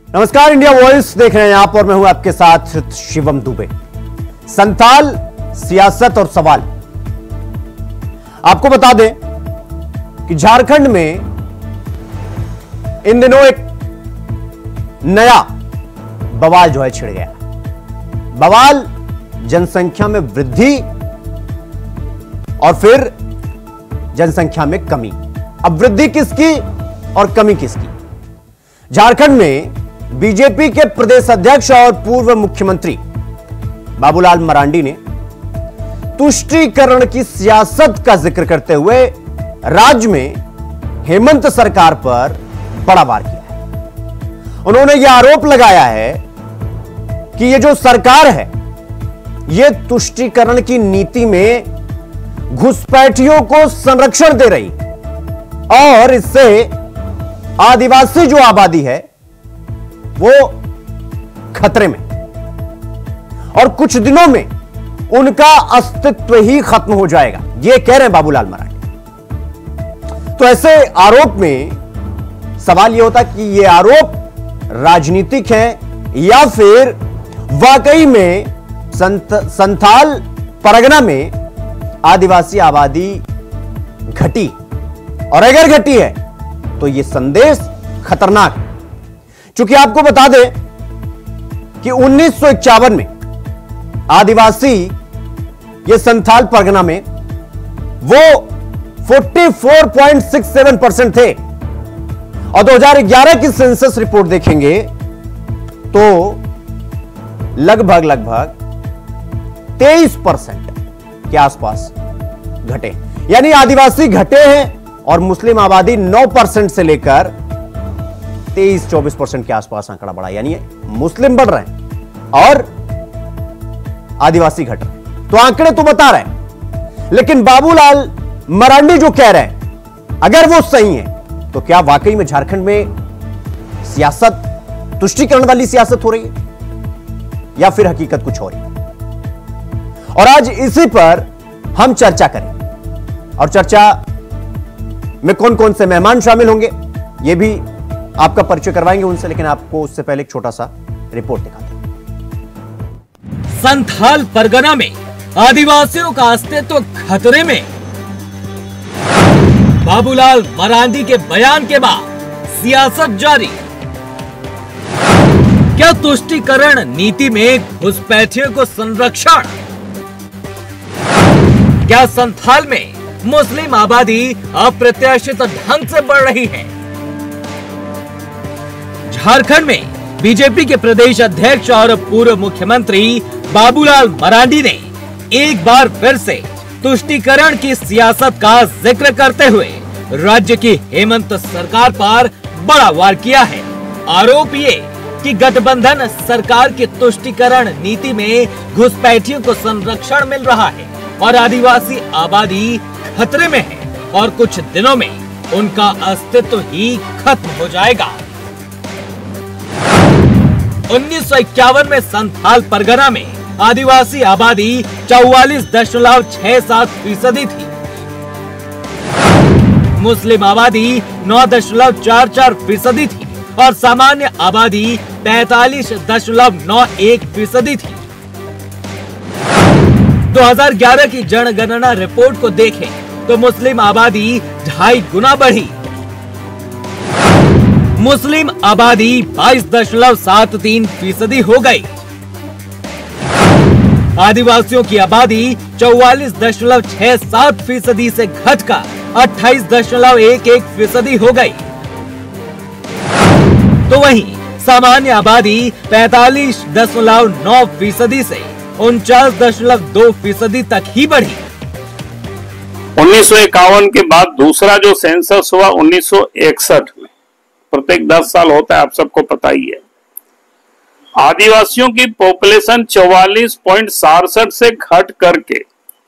नमस्कार, India voice देख रहे हैं आप और मैं हूं आपके साथ शिवम दुबे। संथाल सियासत और सवाल। आपको बता दें कि झारखंड में इन दिनों एक नया बवाल जो है छिड़ गया। बवाल जनसंख्या में वृद्धि और फिर जनसंख्या में कमी। अब वृद्धि किसकी और कमी किसकी? झारखंड में बीजेपी के प्रदेश अध्यक्ष और पूर्व मुख्यमंत्री बाबूलाल मरांडी ने तुष्टीकरण की सियासत का जिक्र करते हुए राज्य में हेमंत सरकार पर बड़ा वार किया है। उन्होंने यह आरोप लगाया है कि यह जो सरकार है यह तुष्टीकरण की नीति में घुसपैठियों को संरक्षण दे रही और इससे आदिवासी जो आबादी है वो खतरे में और कुछ दिनों में उनका अस्तित्व ही खत्म हो जाएगा, ये कह रहे हैं बाबूलाल मरांडी। तो ऐसे आरोप में सवाल यह होता कि ये आरोप राजनीतिक है या फिर वाकई में संथाल परगना में आदिवासी आबादी घटी, और अगर घटी है तो यह संदेश खतरनाक है। चूंकि आपको बता दें कि 1951 में आदिवासी ये संथाल परगना में वो 44.67% थे और 2011 की सेंसस रिपोर्ट देखेंगे तो लगभग 23% के आसपास घटे। यानी आदिवासी घटे हैं और मुस्लिम आबादी 9% से लेकर 23-24% के आसपास आंकड़ा बढ़ा। यानी मुस्लिम बढ़ रहे हैं और आदिवासी घट रहे हैं। तो आंकड़े तो बता रहे हैं, लेकिन बाबूलाल मरांडी जो कह रहे हैं अगर वो सही है तो क्या वाकई में झारखंड में सियासत तुष्टीकरण वाली सियासत हो रही है या फिर हकीकत कुछ हो रही है? और आज इसी पर हम चर्चा करें और चर्चा में कौन कौन से मेहमान शामिल होंगे यह भी आपका परिचय करवाएंगे उनसे, लेकिन आपको उससे पहले एक छोटा सा रिपोर्ट दिखाते हैं। संथाल परगना में आदिवासियों का अस्तित्व खतरे में। बाबूलाल मरांडी के बयान के बाद सियासत जारी। क्या तुष्टीकरण नीति में घुसपैठियों को संरक्षण? क्या संथाल में मुस्लिम आबादी अप्रत्याशित ढंग से बढ़ रही है? झारखंड में बीजेपी के प्रदेश अध्यक्ष और पूर्व मुख्यमंत्री बाबूलाल मरांडी ने एक बार फिर से तुष्टीकरण की सियासत का जिक्र करते हुए राज्य की हेमंत सरकार पर बड़ा वार किया है। आरोप ये कि गठबंधन सरकार की तुष्टीकरण नीति में घुसपैठियों को संरक्षण मिल रहा है और आदिवासी आबादी खतरे में है और कुछ दिनों में उनका अस्तित्व ही खत्म हो जाएगा। 1951 में संथाल परगना में आदिवासी आबादी 44.67% थी। मुस्लिम आबादी 9.44% थी और सामान्य आबादी 45.91% थी। 2011 की जनगणना रिपोर्ट को देखें तो मुस्लिम आबादी 2.5 गुना बढ़ी। मुस्लिम आबादी 22.73% हो गई। आदिवासियों की आबादी 44.67% से घटकर 28.11% हो गई। तो वहीं सामान्य आबादी 45.9% से 49.2% तक ही बढ़ी। 1951 के बाद दूसरा जो सेंसस हुआ 1961 में, प्रत्येक 10 साल होता है, आप सबको पता ही है। आदिवासियों की पॉपुलेशन 44.67 से घट करके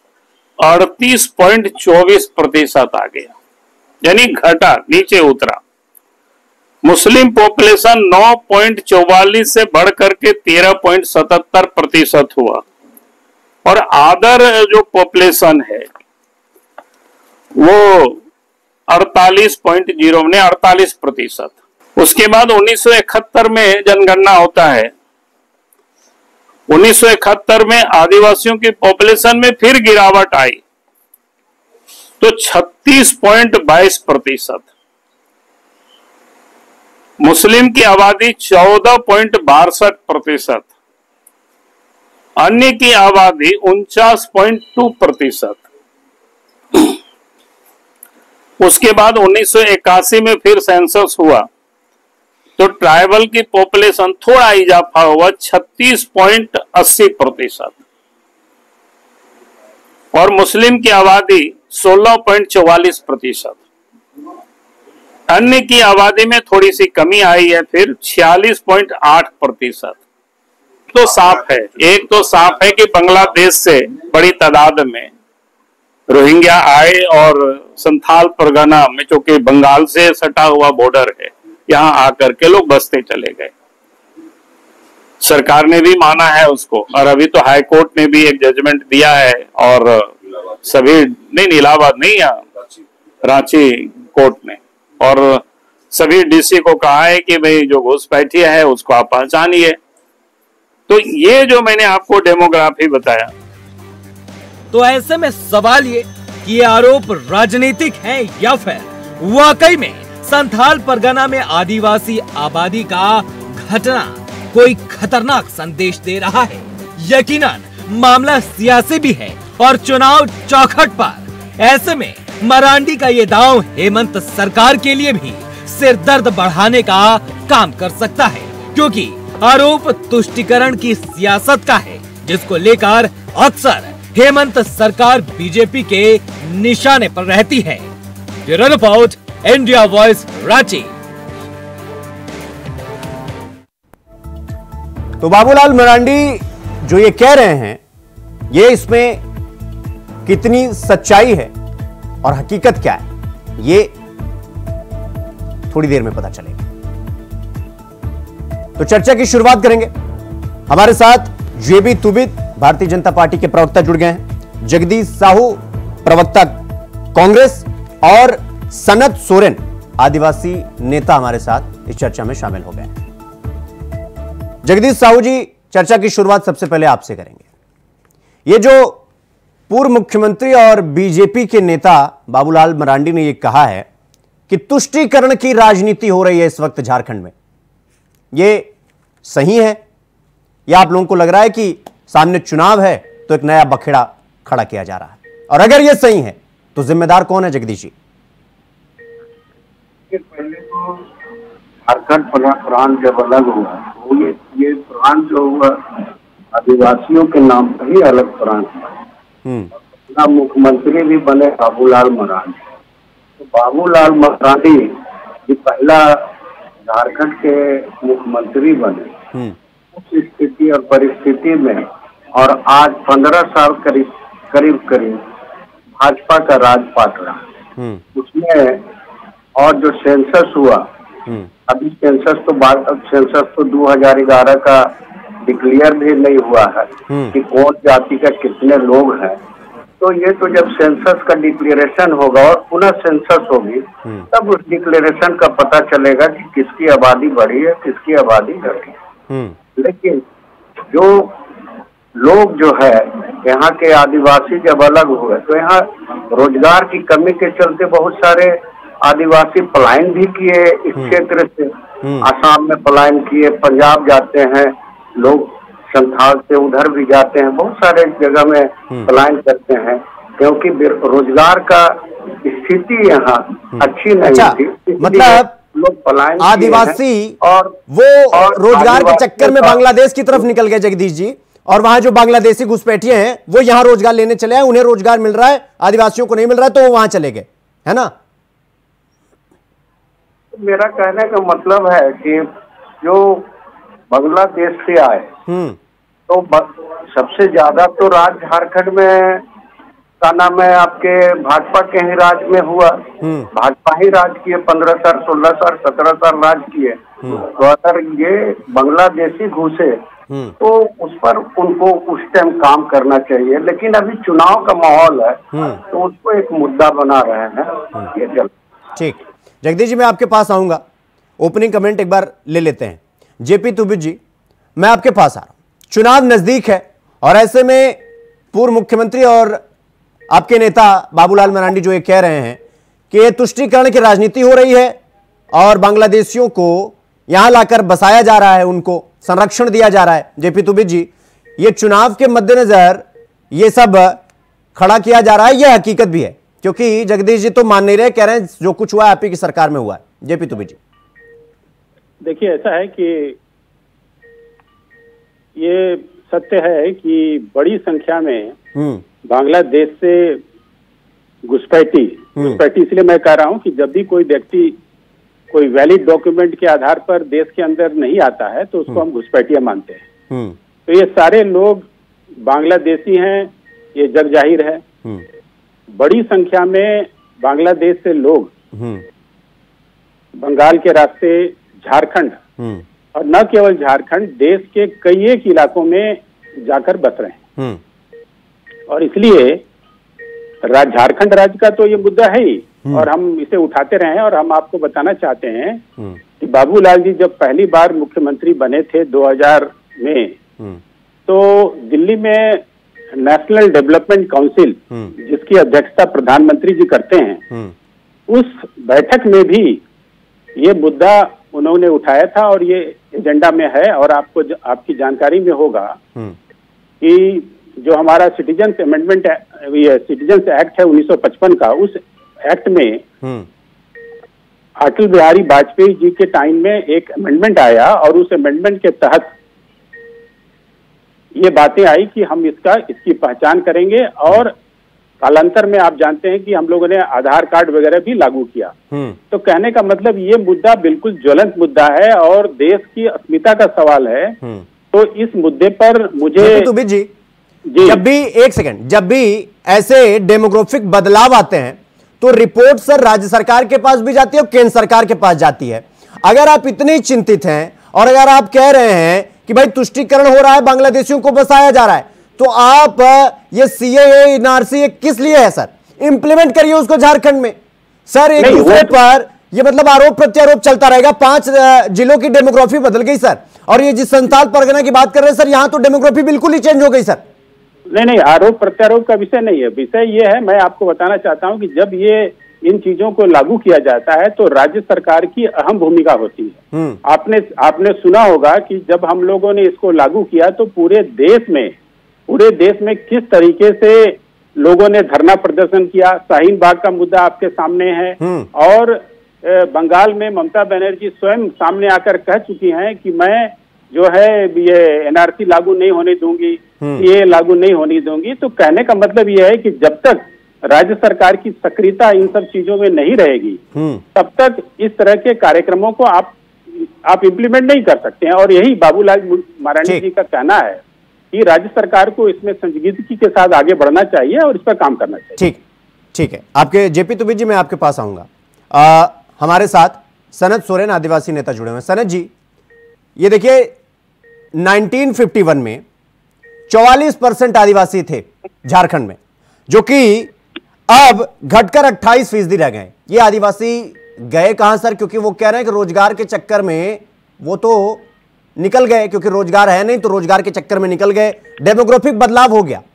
38.24% आ गया, यानी घटा, नीचे उतरा। मुस्लिम पॉपुलेशन 9.44 से बढ़ करके 13.77% हुआ और अदर जो पॉपुलेशन है वो 48.0 48%। उसके बाद 1971 में जनगणना होता है। 1971 में आदिवासियों की पॉपुलेशन में फिर गिरावट आई तो 36.22%, मुस्लिम की आबादी 14.62%, अन्य की आबादी 49.2%। उसके बाद 1981 में फिर सेंसस हुआ तो ट्राइबल की पॉपुलेशन थोड़ा इजाफा हुआ 36.80% और मुस्लिम की आबादी 16.44%। अन्य की आबादी में थोड़ी सी कमी आई है फिर 46.8%। तो साफ है, एक तो साफ है कि बांग्लादेश से बड़ी तादाद में रोहिंग्या आए और संथाल परगना में, जो कि बंगाल से सटा हुआ बॉर्डर है, यहां आकर के लोग बसते चले गए। सरकार ने भी माना है उसको और अभी तो हाई कोर्ट ने भी एक जजमेंट दिया है और सभी नहीं, इलाहाबाद नहीं, रांची कोर्ट ने, और सभी डीसी को कहा है कि भाई जो घुसपैठिया है उसको आप पहचानिए। तो ये जो मैंने आपको डेमोग्राफी बताया, तो ऐसे में सवाल ये कि ये आरोप राजनीतिक है या फिर वाकई में संथाल परगना में आदिवासी आबादी का घटना कोई खतरनाक संदेश दे रहा है। यकीनन मामला सियासी भी है और चुनाव चौखट पर। ऐसे में मरांडी का ये दांव हेमंत सरकार के लिए भी सिरदर्द बढ़ाने का काम कर सकता है, क्योंकि आरोप तुष्टिकरण की सियासत का है, जिसको लेकर अक्सर हेमंत सरकार बीजेपी के निशाने पर रहती है। Bureau report, India voice, Ranchi. तो बाबूलाल मरांडी जो ये कह रहे हैं, ये इसमें कितनी सच्चाई है और हकीकत क्या है, ये थोड़ी देर में पता चलेगा। तो चर्चा की शुरुआत करेंगे। हमारे साथ जेबी तुबित भारतीय जनता पार्टी के प्रवक्ता जुड़ गए हैं, जगदीश साहू प्रवक्ता कांग्रेस और सनत सोरेन आदिवासी नेता हमारे साथ इस चर्चा में शामिल हो गए हैं। जगदीश साहू जी, चर्चा की शुरुआत सबसे पहले आपसे करेंगे। ये जो पूर्व मुख्यमंत्री और बीजेपी के नेता बाबूलाल मरांडी ने यह कहा है कि तुष्टीकरण की राजनीति हो रही है इस वक्त झारखंड में, यह सही है या आप लोगों को लग रहा है कि सामने चुनाव है तो एक नया बखेड़ा खड़ा किया जा रहा है? और अगर यह सही है तो जिम्मेदार कौन है जगदीश जी? पहले तो झारखंड प्रांत जब अलग हुआ तो ये प्रांत जो हुआ आदिवासियों के नाम पर ही अलग प्रांत हुआ। मुख्यमंत्री भी बने बाबूलाल मरांडी। तो बाबूलाल मरांडी जो पहला झारखंड के मुख्यमंत्री बने, उस स्थिति और परिस्थिति में और आज 15 साल करीब भाजपा का राजपाट रहा, उसमें और जो सेंसस हुआ, अभी सेंसस तो 2011 का डिक्लेयर भी नहीं हुआ है कि कौन जाति का कितने लोग हैं। तो ये तो जब सेंसस का डिक्लेरेशन होगा और पुनः सेंसस होगी तब उस डिक्लेरेशन का पता चलेगा कि किसकी आबादी बढ़ी है, किसकी आबादी घटी है। लेकिन जो लोग जो है यहाँ के आदिवासी जब अलग हुए तो यहाँ रोजगार की कमी के चलते बहुत सारे आदिवासी पलायन भी किए इस क्षेत्र से। आसाम में पलायन किए, पंजाब जाते हैं लोग, संथाल से उधर भी जाते हैं, बहुत सारे जगह में पलायन करते हैं क्योंकि रोजगार का स्थिति यहाँ अच्छी नहीं थी। मतलब लोग पलायन आदिवासी और वो रोजगार के चक्कर में बांग्लादेश की तरफ निकल गए जगदीश जी, और वहां जो बांग्लादेशी घुसपैठिए हैं वो यहाँ रोजगार लेने चले आए, उन्हें रोजगार मिल रहा है, आदिवासियों को नहीं मिल रहा है तो वो वहां चले गए, है ना? मेरा कहने का मतलब है कि जो बांग्लादेश से आए तो सबसे ज्यादा तो राज झारखंड में का नाम है आपके भाजपा के ही राज में हुआ। भाजपा ही राज किए, 15 साल 16 साल 17 साल राज किए। तो अगर ये बांग्लादेशी घुसे तो उस पर उनको उस टाइम काम करना चाहिए, लेकिन अभी चुनाव का माहौल है तो उसको एक मुद्दा बना रहे हैं। ये ठीक, जगदीश जी मैं आपके पास आऊंगा। ओपनिंग कमेंट एक बार ले लेते हैं। जेपी तुबिद जी, मैं आपके पास आ रहा हूं, चुनाव नजदीक है और ऐसे में पूर्व मुख्यमंत्री और आपके नेता बाबूलाल मरांडी जो ये कह रहे हैं कि ये तुष्टीकरण की राजनीति हो रही है और बांग्लादेशियों को यहां लाकर बसाया जा रहा है, उनको संरक्षण दिया जा रहा है। जेपी तुबिद जी, ये चुनाव के मद्देनजर ये सब खड़ा किया जा रहा है, यह हकीकत भी है? क्योंकि जगदीश जी तो मान नहीं रहे, कह रहे हैं जो कुछ हुआ है आप ही की सरकार में हुआ है। जेपी तुबिद जी, देखिए ऐसा है कि ये सत्य है कि बड़ी संख्या में बांग्लादेश से घुसपैठी इसलिए मैं कह रहा हूं कि जब भी कोई व्यक्ति कोई वैलिड डॉक्यूमेंट के आधार पर देश के अंदर नहीं आता है तो उसको हम घुसपैठिया मानते हैं। तो ये सारे लोग बांग्लादेशी हैं, ये जग जाहिर है। बड़ी संख्या में बांग्लादेश से लोग बंगाल के रास्ते झारखंड और न केवल झारखंड, देश के कई एक इलाकों में जाकर बस रहे हैं। और इसलिए झारखंड राज्य का तो ये मुद्दा है ही और हम इसे उठाते रहे हैं। और हम आपको बताना चाहते हैं कि बाबूलाल जी जब पहली बार मुख्यमंत्री बने थे 2000 में, तो दिल्ली में नेशनल डेवलपमेंट काउंसिल जिसकी अध्यक्षता प्रधानमंत्री जी करते हैं, उस बैठक में भी ये मुद्दा उन्होंने उठाया था और ये एजेंडा में है। और आपको आपकी जानकारी में होगा कि जो हमारा सिटीजन्स अमेंडमेंट सिटीजन्स एक्ट है 1955 का, उस एक्ट में अटल बिहारी वाजपेयी जी के टाइम में एक अमेंडमेंट आया और उस अमेंडमेंट के तहत ये बातें आई कि हम इसकी पहचान करेंगे। और कालांतर में आप जानते हैं कि हम लोगों ने आधार कार्ड वगैरह भी लागू किया। तो कहने का मतलब ये मुद्दा बिल्कुल ज्वलंत मुद्दा है और देश की अस्मिता का सवाल है। तो इस मुद्दे पर मुझे तुबिद जी, जब भी एक सेकंड, जब भी ऐसे डेमोग्राफिक बदलाव आते हैं तो रिपोर्ट सर राज्य सरकार के पास भी जाती है और केंद्र सरकार के पास जाती है। अगर आप इतने चिंतित हैं और अगर आप कह रहे हैं कि भाई तुष्टीकरण हो रहा है, बांग्लादेशियों को बसाया जा रहा है, तो आप ये सीएए एनआरसी किस लिए है सर? इंप्लीमेंट करिए उसको झारखंड में। सर एक दूसरे पर ये मतलब आरोप प्रत्यारोप चलता रहेगा। 5 जिलों की डेमोग्राफी बदल गई सर, और ये जिस संथाल परगना की बात कर रहे हैं सर, यहां तो डेमोग्राफी बिल्कुल ही चेंज हो गई सर। नहीं, आरोप प्रत्यारोप का विषय नहीं है। विषय ये है, मैं आपको बताना चाहता हूं कि जब ये इन चीजों को लागू किया जाता है तो राज्य सरकार की अहम भूमिका होती है। आपने सुना होगा कि जब हम लोगों ने इसको लागू किया तो पूरे देश में किस तरीके से लोगों ने धरना प्रदर्शन किया। शाहीन बाग का मुद्दा आपके सामने है और बंगाल में ममता बनर्जी स्वयं सामने आकर कह चुकी हैं कि मैं जो है ये एनआरसी लागू नहीं होने दूंगी, ये लागू नहीं होने दूंगी। तो कहने का मतलब ये है कि जब तक राज्य सरकार की सक्रियता इन सब चीजों में नहीं रहेगी तब तक इस तरह के कार्यक्रमों को आप इम्प्लीमेंट नहीं कर सकते हैं। और यही बाबूलाल मरांडी जी का कहना है कि राज्य सरकार को इसमें संजीदगी के साथ आगे बढ़ना चाहिए और इस पर काम करना चाहिए। ठीक है। आपके जेपी तुबिद जी, मैं आपके पास आऊंगा। हमारे साथ सनत सोरेन आदिवासी नेता जुड़े हुए हैं। सनत जी, ये देखिए 1951 में 44% आदिवासी थे झारखंड में, जो कि अब घटकर 28% रह गए। ये आदिवासी गए कहां सर? क्योंकि वो कह रहे हैं कि रोजगार के चक्कर में वो तो निकल गए, क्योंकि रोजगार है नहीं तो रोजगार के चक्कर में निकल गए, डेमोग्राफिक बदलाव हो गया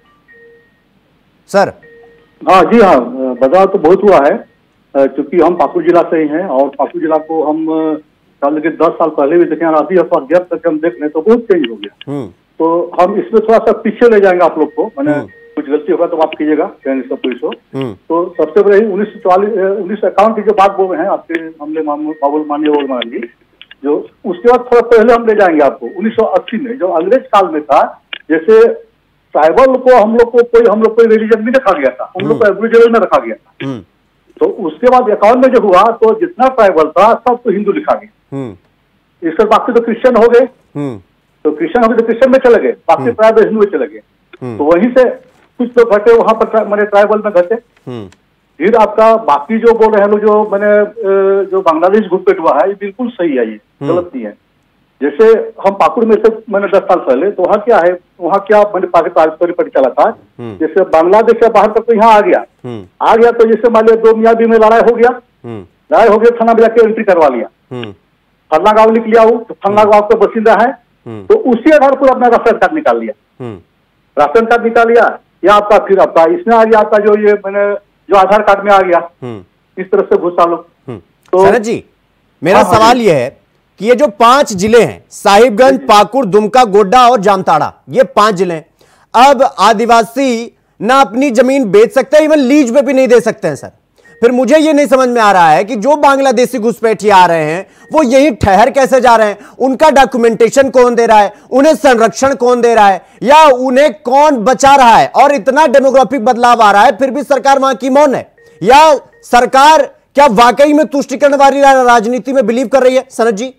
सर। हाँ जी, हाँ, बदलाव तो बहुत हुआ है। क्योंकि हम पाकुड़ जिला से ही हैं और पाकुड़ जिला को हम 10 साल पहले भी देखे, अभी जब तक हम देख रहे तो बहुत चेंज हो गया। तो हम इसमें थोड़ा सा पीछे ले जाएंगे आप लोग को, मैंने कुछ गलती होगा तो आप कीजिएगा, पुलिस हो। तो सबसे पहले 1951 की जो बात बोल रहे हैं आपके हमले बाबुल मरांडी, जो उसके बाद थोड़ा पहले हम ले जाएंगे आपको 1980 में, जो अंग्रेज काल में था। जैसे ट्राइबल को हम लोग को रिलीजन में रखा गया था, हम लोग को एब्रिजिनल में रखा गया था। तो उसके बाद 51 में जो हुआ तो जितना ट्राइबल था सब तो हिंदू लिखा गया। इसके बाकी तो क्रिश्चियन हो गए, तो क्रिश्चियन में चले गए, बाकी ट्राइबल हिंदू में चले गए। तो वहीं से कुछ लोग घटे वहां पर, मैंने ट्राइबल में घटे। फिर आपका बाकी जो बोल रहे हैं लोग, जो मैंने जो बांग्लादेश घुसपैठ हुआ है, ये बिल्कुल सही है, ये गलत नहीं है। जैसे हम पाकुड़ में से मैंने 10 साल पहले, तो वहाँ क्या है, वहाँ क्या मैंने पाकिस्तान पर चला था। जैसे बांग्लादेश से बाहर तक तो यहाँ आ गया तो जैसे मान लिया 2 मियाँ भी में लड़ाई हो गया, थाना में जाके एंट्री करवा लिया। फलना गांव लिख लिया हो तो फलना गांव का बसिंदा है, तो उसी आधार पर अपना राशन कार्ड निकाल लिया, राशन कार्ड निकाल लिया, या आपका फिर आपका इसमें आ गया, आपका जो ये मैंने जो आधार कार्ड में आ गया, इस तरह से घुसा लो। तो शरद जी, मेरा सवाल यह है कि ये जो 5 जिले हैं, साहिबगंज, पाकुड़, दुमका, गोड्डा और जामताड़ा, ये 5 जिले हैं, अब आदिवासी ना अपनी जमीन बेच सकते हैं, इवन लीज पे भी नहीं दे सकते हैं सर। फिर मुझे ये नहीं समझ में आ रहा है कि जो बांग्लादेशी घुसपैठिए आ रहे हैं वो यहीं ठहर कैसे जा रहे हैं, उनका डॉक्यूमेंटेशन कौन दे रहा है, उन्हें संरक्षण कौन दे रहा है, या उन्हें कौन बचा रहा है। और इतना डेमोग्राफिक बदलाव आ रहा है फिर भी सरकार वहां की मौन है, या सरकार क्या वाकई में तुष्टिकरण वाली राजनीति में बिलीव कर रही है? सनत जी,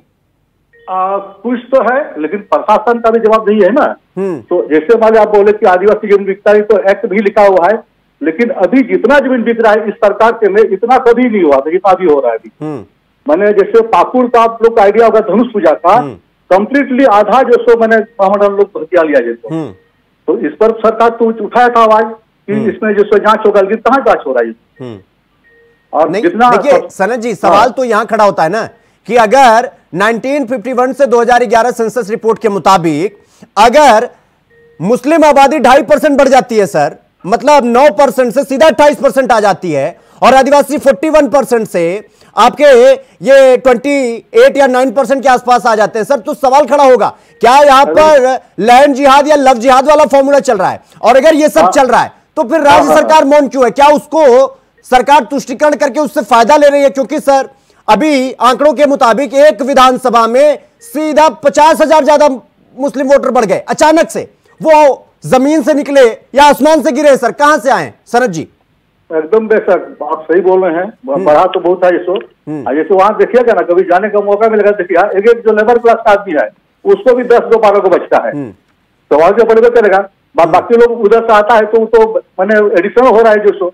कुछ तो है, लेकिन प्रशासन का भी जवाब नहीं है ना। तो जैसे मान आप बोले कि आदिवासी जमीन बिकता है, तो एक्ट भी लिखा हुआ है, लेकिन अभी जितना जमीन बिक रहा है इस सरकार के में इतना कभी नहीं हुआ, जितना भी हो रहा है अभी। मैंने जैसे पाकुड़ का आप लोग का आइडिया होगा, धनुष पूजा का कंप्लीटली आधा जो सो मैंने ब्राह्मण लोग हत्या लिया जैसे, तो इस पर सरकार तो उठाया था आवाज कि इसमें जो सो जांच होगा, लेकिन कहाँ जांच हो रहा है? और जितना देखिए सनत जी, सवाल तो यहां खड़ा होता है ना कि अगर 1951 से 2011 सेंसस रिपोर्ट के मुताबिक अगर मुस्लिम आबादी 2.5% बढ़ जाती है सर, मतलब 9% से सीधा 28% आ जाती है, और आदिवासी 41% से आपके ये 28 या 9% के आसपास आ जाते हैं सर, तो सवाल खड़ा होगा क्या यहां पर लैंड जिहाद या लव जिहाद वाला फॉर्मूला चल रहा है? और अगर ये सब चल रहा है तो फिर राज्य सरकार मौन क्यों है? क्या उसको सरकार तुष्टिकरण करके उससे फायदा ले रही है? क्योंकि सर अभी आंकड़ों के मुताबिक एक विधानसभा में सीधा 50,000 ज्यादा मुस्लिम वोटर बढ़ गए अचानक से। वो जमीन से निकले या आसमान से गिरे सर? कहां से आए शरद जी? एकदम बेशक आप सही बोल रहे हैं, बढ़ा तो बहुत है जैसे वहां देखिएगा ना, कभी जाने का मौका मिलेगा, देखिए एक जो लेबर क्लास का आदमी है उसको भी 10-12 को बचता है, तो वहां से बढ़ करेगा, बाकी लोग उधर से आता है तो मैंने एडिशन हो रहा है जो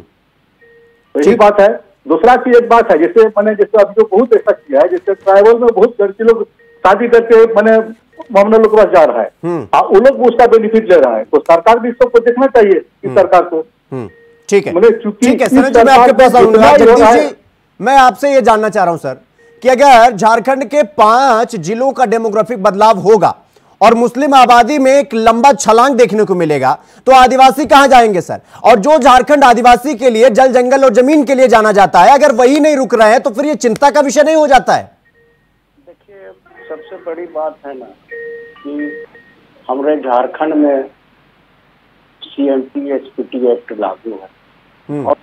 यही बात है। दूसरा चीज एक बात है, जैसे मैंने जैसे अभी जो बहुत ऐसा किया है, जैसे ट्राइबल में बहुत लड़के लोग शादी करके मैंने मामले लोग के पास जा रहा है, वो लोग उसका बेनिफिट ले रहा है, तो सरकार भी सबको देखना चाहिए कि सरकार को। ठीक है, ठीक है सनत जी, मैं आपके पास आऊंगा। जगदीश जी, मैं आपसे ये जानना चाह रहा हूं सर कि अगर झारखंड के 5 जिलों का डेमोग्राफिक बदलाव होगा और मुस्लिम आबादी में एक लंबा छलांग देखने को मिलेगा, तो आदिवासी कहां जाएंगे सर? और जो झारखंड आदिवासी के लिए जल जंगल और जमीन के लिए जाना जाता है, अगर वही नहीं रुक रहे हैं तो फिर ये चिंता का विषय नहीं हो जाता है? देखिए, सबसे बड़ी बात है ना कि हमारे झारखंड में CMT SPT एक्ट लागू है और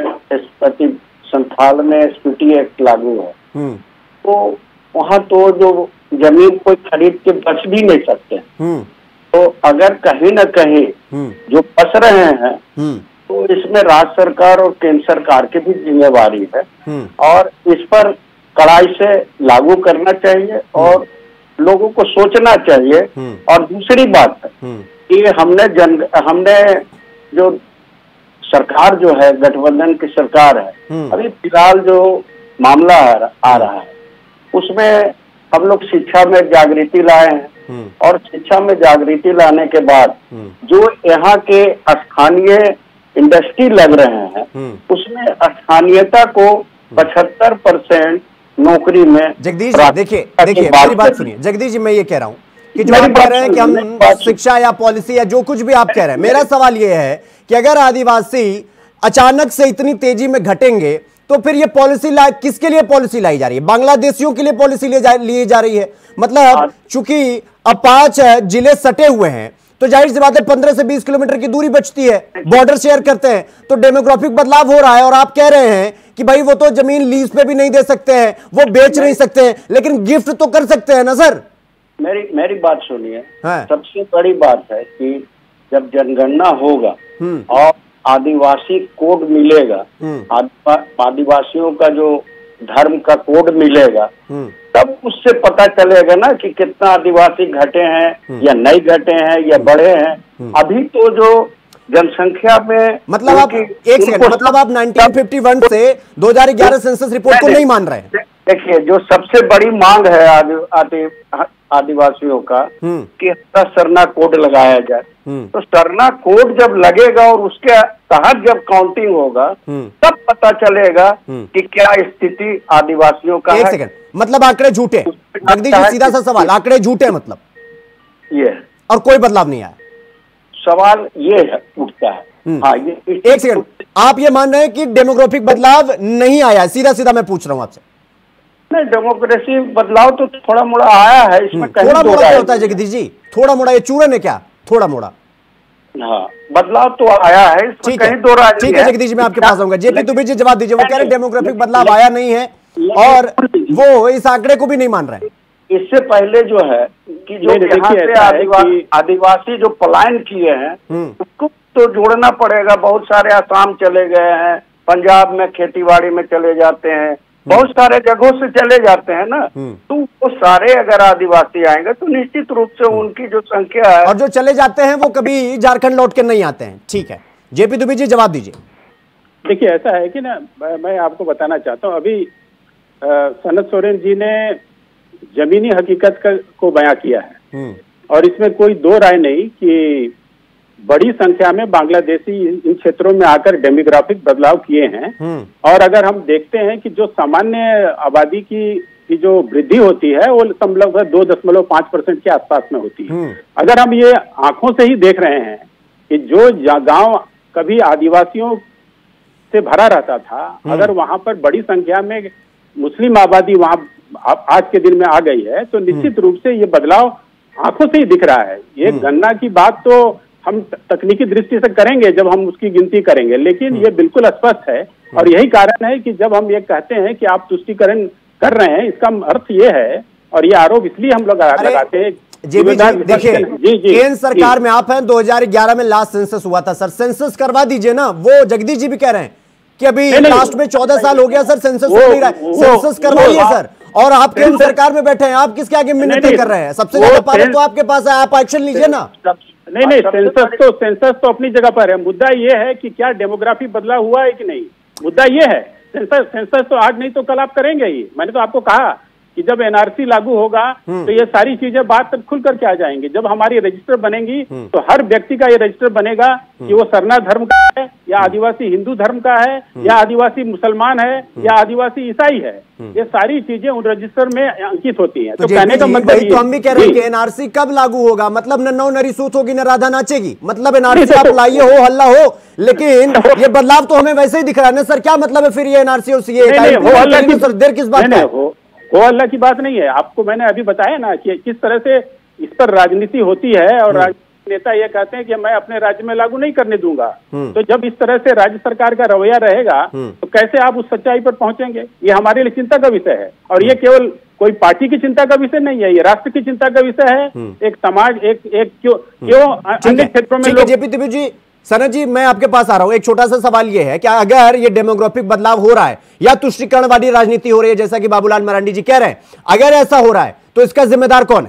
57 में SPT एक्ट लागू है, तो वहाँ तो जो जमीन कोई खरीद के बच भी नहीं सकते। तो अगर कहीं न कहीं जो फंस रहे हैं तो इसमें राज्य सरकार और केंद्र सरकार की भी जिम्मेवारी है, और इस पर कड़ाई से लागू करना चाहिए और लोगों को सोचना चाहिए। और दूसरी बात है कि हमने जो सरकार जो है, गठबंधन की सरकार है, अभी फिलहाल जो मामला आ रहा है उसमें हम लोग शिक्षा में जागृति लाए हैं, और शिक्षा में जागृति लाने के बाद जो यहाँ के स्थानीय इंडस्ट्री लग रहे हैं उसमें स्थानीयता को 75% नौकरी में। जगदीश जी, देखिए मेरी बात सुनिए जगदीश जी, मैं ये कह रहा हूं कि जो आप कह रहे हैं कि हम शिक्षा या पॉलिसी या जो कुछ भी आप कह रहे हैं, मेरा सवाल ये है कि अगर आदिवासी अचानक से इतनी तेजी में घटेंगे तो फिर ये पॉलिसी किसके लिए पॉलिसी लाई जा रही है? बांग्लादेशियों के लिए पॉलिसी ली जा रही है? मतलब चूंकि अब 5 जिले सटे हुए हैं तो जाहिर सी बात है 15 से 20 किलोमीटर की दूरी बचती है, बॉर्डर शेयर करते हैं, तो डेमोग्राफिक बदलाव हो रहा है। और आप कह रहे हैं कि भाई वो तो जमीन लीज पे भी नहीं दे सकते हैं, वो बेच नहीं सकते हैं, लेकिन गिफ्ट तो कर सकते हैं ना सर? मेरी बात सुनिए। सबसे बड़ी बात है कि जब जनगणना होगा और आदिवासी कोड मिलेगा, आदिवासियों का जो धर्म का कोड मिलेगा, तब उससे पता चलेगा ना कि कितना आदिवासी घटे हैं या नहीं घटे हैं या बढ़े हैं। अभी तो जो जनसंख्या में मतलब आप एक सेकंड, मतलब आप 1951 से 2011 सेंसस रिपोर्ट को नहीं मान रहे हैं? देखिए, जो सबसे बड़ी मांग है आदिवासियों का कि सरना कोड लगाया जाए। तो सरना कोड जब लगेगा और उसके तहत जब काउंटिंग होगा तब पता चलेगा कि क्या स्थिति आदिवासियों का एक है। सेकंड, मतलब आंकड़े झूठे। जगदीश जी, सीधा सा सवाल, आंकड़े झूठे मतलब ये और कोई बदलाव नहीं आया? सवाल ये है उठता है। हाँ, ये एक सेकंड, आप ये मान रहे हैं कि डेमोग्राफिक बदलाव नहीं आया? सीधा सीधा मैं पूछ रहा हूं आपसे। नहीं, डेमोक्रेसी बदलाव तो थोड़ा मोड़ा आया है, इसमें कहीं थोड़ा दो मोड़ा राय क्या होता है जगदीश जी? थोड़ा मोड़ा ये चूरन है क्या? थोड़ा मोड़ा? हाँ, बदलाव तो आया है, इसमें ठीक कहीं है, दो राय नहीं ठीक है जगदीश जी, मैं आपके पास आऊंगा। जेपी दुबे जी जवाब दीजिए। वो कह रहे डेमोग्राफिक बदलाव आया नहीं है और वो इस आंकड़े को भी नहीं मान रहे हैं। इससे पहले जो है कि जो यहाँ से आदिवासी जो पलायन किए हैं उसको तो जोड़ना पड़ेगा। बहुत सारे आसाम चले गए हैं, पंजाब में खेतीबाड़ी में चले जाते हैं, बहुत सारे जगहों से चले जाते हैं ना। तो वो सारे अगर आदिवासी आएंगे तो निश्चित रूप से उनकी जो संख्या है, और जो चले जाते हैं वो कभी झारखंड लौट के नहीं आते हैं। ठीक है, जेपी दुबे जी जवाब दीजिए। देखिए, ऐसा है कि ना, मैं आपको बताना चाहता हूँ, अभी सनत सोरेन जी ने जमीनी हकीकत को बयां किया है और इसमें कोई दो राय नहीं कि बड़ी संख्या में बांग्लादेशी इन क्षेत्रों में आकर डेमोग्राफिक बदलाव किए हैं। और अगर हम देखते हैं कि जो सामान्य आबादी की जो वृद्धि होती है वो लगभग 2.5% के आसपास में होती है। अगर हम ये आंखों से ही देख रहे हैं कि जो गांव कभी आदिवासियों से भरा रहता था, अगर वहां पर बड़ी संख्या में मुस्लिम आबादी वहां आज के दिन में आ गई है, तो निश्चित रूप से ये बदलाव आंखों से ही दिख रहा है। ये गणना की बात तो हम तकनीकी दृष्टि से करेंगे जब हम उसकी गिनती करेंगे, लेकिन ये बिल्कुल स्पष्ट है। और यही कारण है कि जब हम ये कहते हैं कि आप तुष्टीकरण कर रहे हैं, इसका अर्थ ये है, और ये आरोप इसलिए हम लोग लगाते हैं। देखिए, केंद्र सरकार में आप हैं, 2011 में लास्ट सेंसस हुआ था सर, सेंसस करवा दीजिए ना। वो जगदीश जी भी कह रहे हैं कि अभी लास्ट में 14 साल हो गया सर, सेंसस हो नहीं रहा है, सेंसस करवाइए सर। और आप केंद्र सरकार में बैठे हैं, आप किसके आगे मिन्नतें कर रहे हैं? सबसे ज्यादा पावर तो आपके पास है, आप एक्शन लीजिए ना। नहीं, सेंसस तो अपनी जगह पर है। मुद्दा ये है कि क्या डेमोग्राफी बदलाव हुआ है कि नहीं, मुद्दा ये है। सेंसस तो आज नहीं तो कल आप करेंगे ही। मैंने तो आपको कहा कि जब एनआरसी लागू होगा तो ये सारी चीजें बात तक खुल करके आ जाएंगी। जब हमारी रजिस्टर बनेगी तो हर व्यक्ति का ये रजिस्टर बनेगा कि वो सरना धर्म का है या आदिवासी हिंदू धर्म का है या आदिवासी मुसलमान है या आदिवासी ईसाई है। ये सारी चीजें उन रजिस्टर में अंकित होती हैं। तो कहने का मतलब तो हम भी कह रहे हैं कि एनआरसी कब लागू होगा? मतलब न नौ नरी सूत होगी न राधा नाचेगी। मतलब एनआरसी आप लाइए, हो हल्ला हो, लेकिन ये बदलाव तो हमें वैसे ही दिख रहा है ना सर। क्या मतलब है फिर ये एनआरसी और सीए? देर किस बात है? वो अल्लाह की बात नहीं है। आपको मैंने अभी बताया ना कि किस तरह से इस पर राजनीति होती है और नेता ये कहते हैं कि मैं अपने राज्य में लागू नहीं करने दूंगा। तो जब इस तरह से राज्य सरकार का रवैया रहेगा तो कैसे आप उस सच्चाई पर पहुंचेंगे? ये हमारे लिए चिंता का विषय है। और ये केवल कोई पार्टी की चिंता का विषय नहीं है, ये राष्ट्र की चिंता का विषय है। एक समाज एक क्यों अन्य क्षेत्रों में लोग। जेपी दुबे जी, सनत जी, मैं आपके पास आ रहा हूं। एक छोटा सा सवाल यह है कि अगर ये डेमोग्राफिक बदलाव हो रहा है या तुष्टीकरणवादी राजनीति हो रही है, जैसा कि बाबूलाल मरांडी जी कह रहे हैं, अगर ऐसा हो रहा है तो इसका जिम्मेदार कौन है?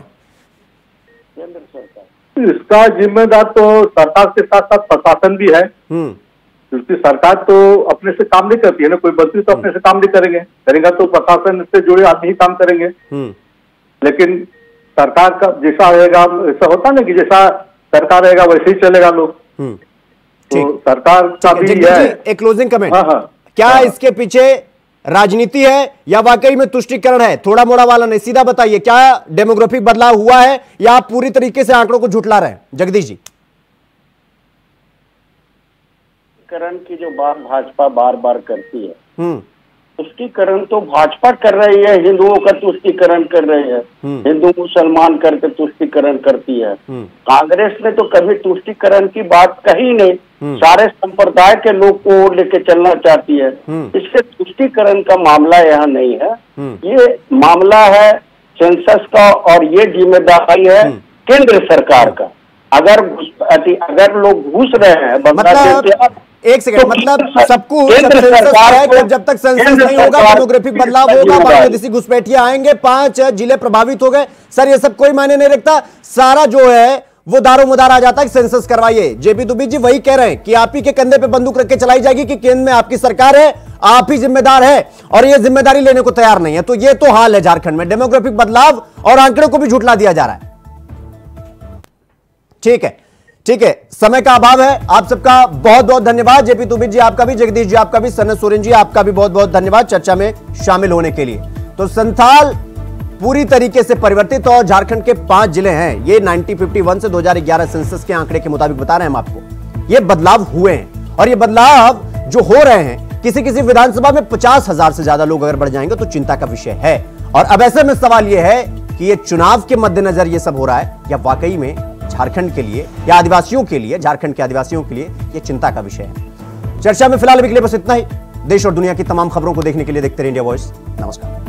इसका जिम्मेदार तो सरकार के साथ साथ प्रशासन भी है, क्योंकि सरकार तो अपने से काम नहीं करती है ना। कोई मंत्री तो अपने से काम नहीं करेगा तो प्रशासन से जुड़े आदमी ही काम करेंगे। लेकिन सरकार का जैसा रहेगा, ऐसा होता ना कि जैसा सरकार रहेगा वैसे ही चलेगा लोग। तो सरकार का भी है। एक क्लोजिंग कमेंट, क्या इसके पीछे राजनीति है या वाकई में तुष्टीकरण है? थोड़ा मोड़ा वाला नहीं, सीधा बताइए, क्या डेमोग्राफिक बदलाव हुआ है या आप पूरी तरीके से आंकड़ों को झुठला रहे हैं? जगदीश जी, तुष्टीकरण की जो बात भाजपा बार बार करती है, तुष्टीकरण तो भाजपा कर रही है, हिंदुओं का तुष्टीकरण कर रही है, हिंदू मुसलमान करके तुष्टीकरण करती है। कांग्रेस ने तो कभी तुष्टीकरण की बात कही नहीं, सारे संप्रदाय के लोग को लेके चलना चाहती है। इससे तुष्टीकरण का मामला यहाँ नहीं है, ये मामला है सेंसस का और ये जिम्मेदारी है केंद्र सरकार का। अगर लोग घुस रहे हैं मतलब एक सेकंड, मतलब सबको जब तक सेंसस नहीं होगा डेमोग्राफिक बदलाव होगा, बांग्लादेशी घुसपैठिए आएंगे, 5 जिले प्रभावित हो गए। सर ये सब कोई मायने नहीं रखता, सारा जो है वो दारोमदार आ जाता है, सेंसस करवाइए। जेपी दुबे जी वही कह रहे हैं कि आप ही के कंधे पे बंदूक रख के चलाई जाएगी कि केंद्र में आपकी सरकार है, आप ही जिम्मेदार है और ये जिम्मेदारी लेने को तैयार नहीं है। तो ये तो हाल है झारखंड में, डेमोग्राफिक बदलाव और आंकड़ों को भी झुठला दिया जा रहा है। ठीक है, ठीक है, समय का अभाव है। आप सबका बहुत बहुत धन्यवाद। जेपी तुबिद जी आपका भी, जगदीश जी आपका भी, सनत सोरेन जी आपका भी बहुत बहुत धन्यवाद चर्चा में शामिल होने के लिए। तो संथाल पूरी तरीके से परिवर्तित और झारखंड के 5 जिले हैं, ये 1951 से 2011 सेंसस के आंकड़े के मुताबिक बता रहे हैं हम आपको। ये बदलाव हुए हैं और ये बदलाव जो हो रहे हैं, किसी किसी विधानसभा में 50,000 से ज्यादा लोग अगर बढ़ जाएंगे तो चिंता का विषय है। और अब ऐसे में सवाल यह है कि ये चुनाव के मद्देनजर ये सब हो रहा है या वाकई में झारखंड के लिए या आदिवासियों के लिए, झारखंड के आदिवासियों के लिए यह चिंता का विषय है। चर्चा में फिलहाल अभी के लिए बस इतना ही। देश और दुनिया की तमाम खबरों को देखने के लिए देखते रहिए इंडिया वॉइस। नमस्कार।